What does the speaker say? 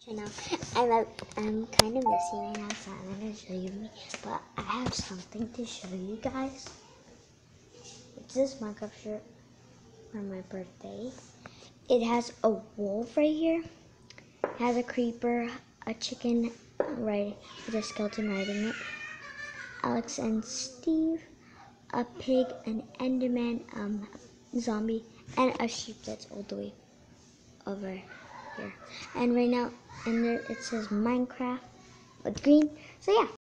Now I'm kind of messy right now, so I'm gonna show you me. But I have something to show you guys. It's this Minecraft shirt for my birthday. It has a wolf right here. It has a creeper, a chicken right with a skeleton riding it. Alex and Steve, a pig, an Enderman, zombie, and a sheep that's all the way over here. And right now, and there it says Minecraft with green. So yeah.